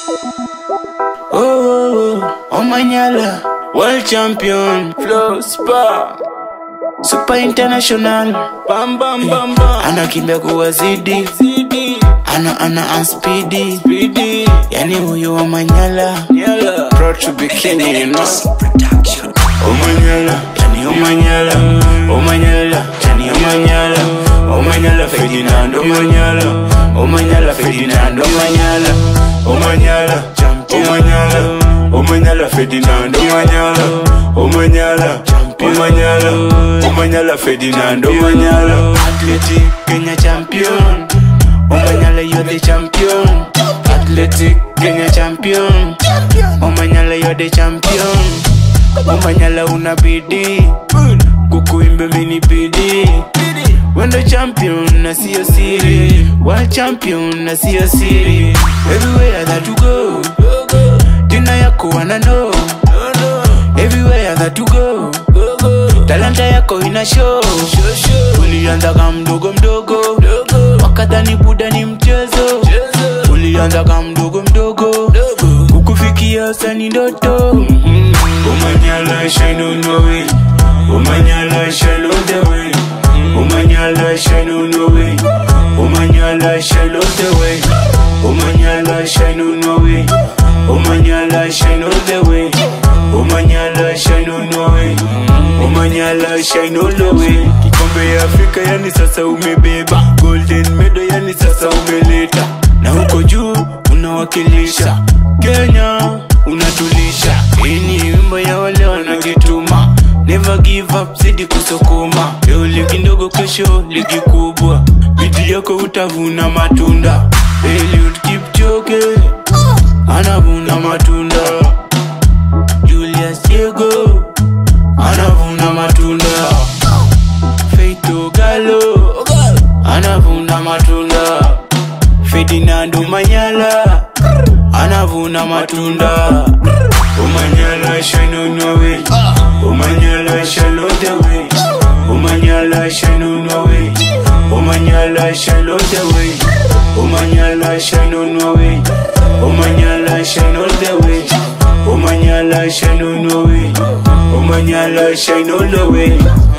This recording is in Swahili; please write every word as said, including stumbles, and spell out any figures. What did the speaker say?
Oh, oh, oh, Omanyala, world champion, flow spa, super international, bam bam bam bam. Anakimbia kuwazidi, ana ana unspeedy, speedy. Yani huyu Omanyala, proud to be king, you know. Omanyala, yani Omanyala, Omanyala, yani Omanyala, Omanyala Ferdinand, Omanyala, Omanyala Ferdinand, Omanyala, Omanyala, Omanyala, Omanyala Ferdinand, Omanyala, Omanyala, Omanyala, Omanyala Ferdinand, Omanyala. Athletic Kenya champion, Omanyala you're the champion. Athletic Kenya champion, Omanyala you're the champion. Omanyala una bidii, kukuimbe mini bidii. When the champion na siyo siri, world champion na siyo siri. Everywhere that you go, jina yako wana know. Everywhere that you go, talanta yako ina show. Ulianza kama mdogo mdogo, wakadhani buda ni mchezo. Ulianza kama mdogo mdogo, kukufikia sasa ni ndoto. Omanyala shine on the way, Omanyala shine on the way, Omanyala shine on the way, Omanyala shine on the way, Omanyala shine on the way, Omanyala shine on the way, Omanyala shine on the way, Omanyala shine on the way. Kikombe ya Afrika yani sasa umebeba, golden medal yani sasa umeleta, na huko juu unawakilisha Kenya, unatulisha. Hii ni wimbo ya wale wanajituma, never give up, zidi kusukuma. Leo ligi ndogo, kesho ligi kubwa, bidii yako utavuna matunda. Eliud Kipchoge anavuna matunda, Julius Yego anavuna matunda, Faith Ogalo anavuna matunda, Ferdinand Omanyala anavuna matunda. Omanyala shine on the way, Omanyala shine on the way, Omanyala shine on the way, Omanyala shine on the way, Omanyala shine on the way, Omanyala shine on the way, Omanyala shine on the way, Omanyala shine on the way.